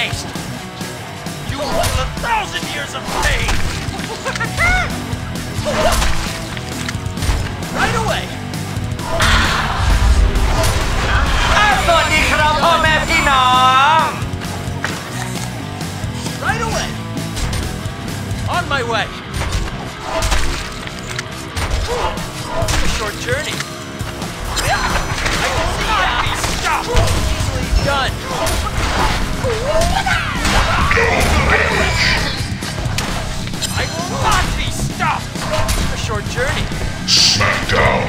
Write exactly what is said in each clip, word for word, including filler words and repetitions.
haste! You will feel a thousand years of pain! Right away! สวัสดีครับพ่อแม่พี่น้อง Right away! On my way! A short journey. I will not be stopped! Easily done! I will not be stopped! A short journey. Smackdown.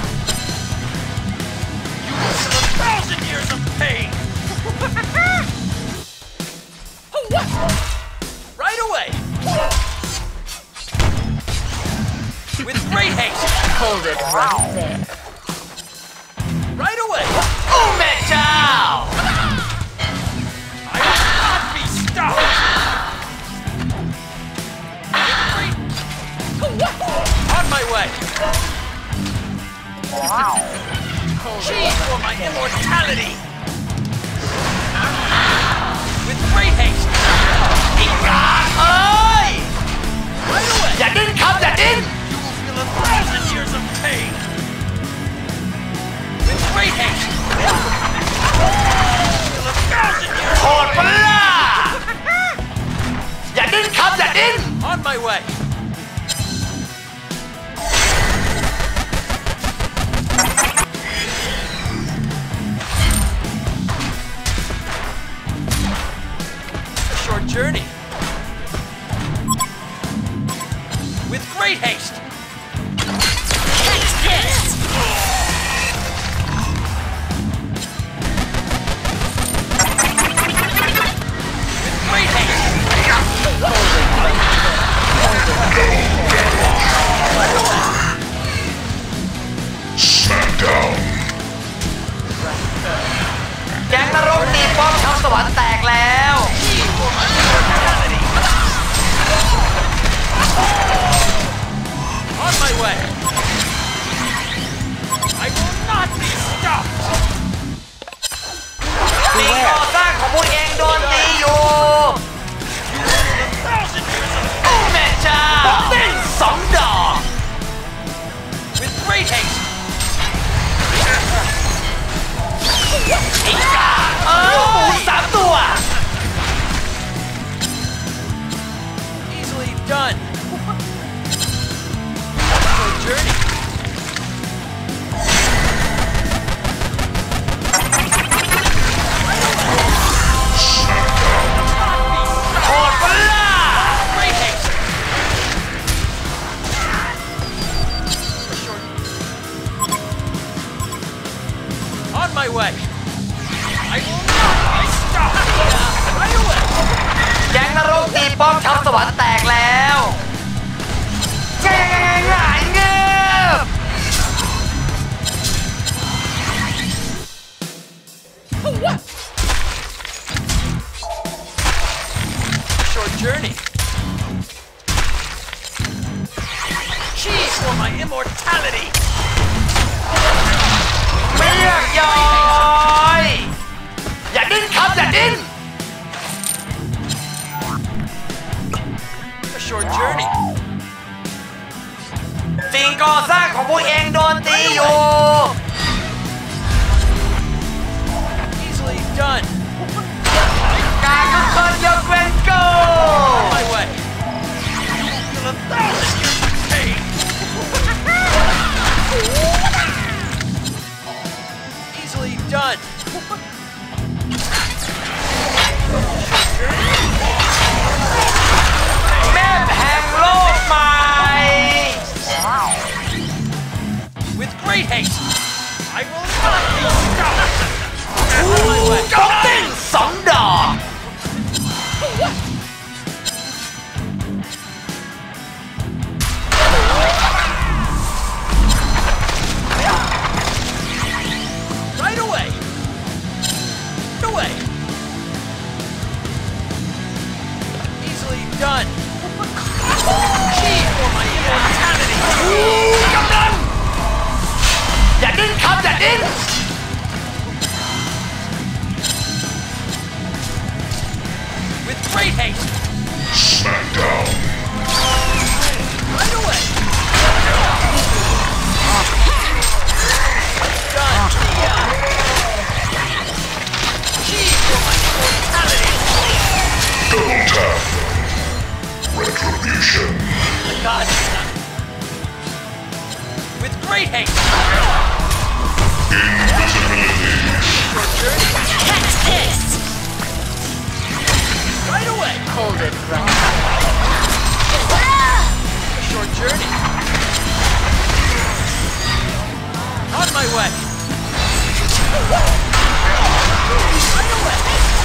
You will feel a thousand years of pain! Right away! With great haste! Hold it right there. Right away! โอ้แม่เจ้า I will not be stopped! With great... On my way! Wow. Cheese for my immortality! With great haste! อีกาเอ้ย Right away! อย่าดิ้นครับอย่าดิ้น You will feel a thousand years of pain! With great haste! You will feel a thousand years โห of ดปะ pain! ล่ะอย่าดิ้นครับอย่าดิ้น On my way! A short journey. With great haste! Catch this. With great haste! Smackdown. แก๊งนรกตีป้อมชาวสวรรค์แตกแล้ว On my way! I will not be stopped! สิ่งก่อสร้างของพวกเองโดนตีอยู่ A thousand years of โอ้แม่เจ้าเต้นสองดอก With great haste! อีกาเอ้ยหมูสามตัว Easily done! Short journey! Not be โหดปะล่ะ great haste! A short... On my way! I will not be stopped! Right away! แก๊งนรกตีป้อมชาวสวรรค์แตกแล้วแง่ๆหายเงือบ Short journey. Cheese for my immortality! เรียกย้อย อย่าดิ้นครับอย่าดิ้น A short journey. สิ่งก่อสร้างของพวกเองโดนตีอยู่ Easily done. การทุกคนยกเว้นกู On my way. You will feel a thousand years of pain. Easily done. Short journey. แม่แห่งโลกใหม่ With great haste. I will not be stopped. On my way. ก็เต้นสองดอก Right away. Away. Easily done. Cheese for my immortality. กำลัง อย่าดิ้นครับอย่าดิ้น With great haste! Smackdown. Right away! Done! Yeah! Key for my mortality! Double tap. Retribution. God! With great haste! Invisibility. Short journey! Catch this! Right away! Hold it right. A short journey! On my way! Right away!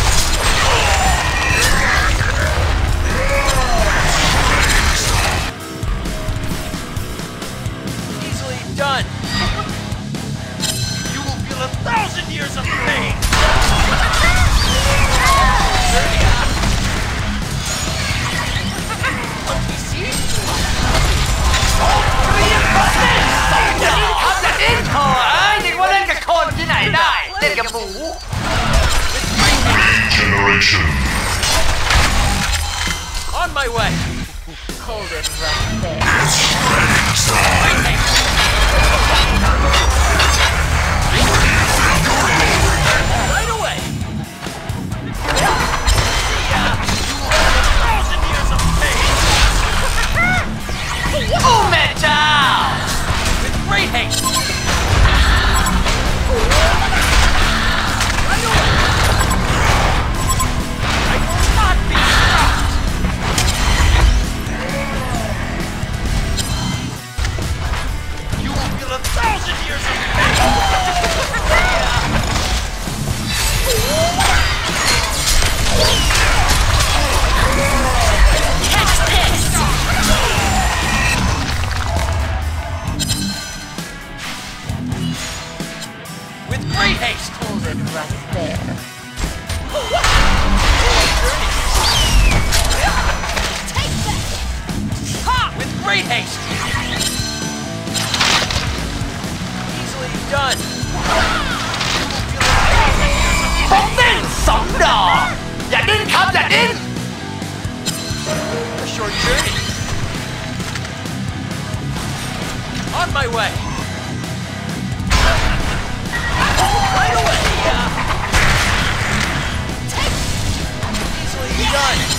Easily done! You will feel a thousand years of pain! Journey! On P C? อย่าดิ้นครับอย่าดิ้นโถ่เอ้ยนึกว่าเล่นกับคนที่ไหนได้เล่นกับหมู Regeneration. On my way! Hold it right there. Right away! See ya! You will have a thousand years of pain! โอ้แม่เจ้า With great haste! Right away! I will not be stopped! You will feel a thousand years of pain! Catch this! With great haste! Hold it right there. With great haste! Easily done! You will feel a thousand years of ผมดิ้นสองดอก อย่าดิ้นครับอย่าดิ้น a short journey! On my way! Right away! Yeah. Easily done!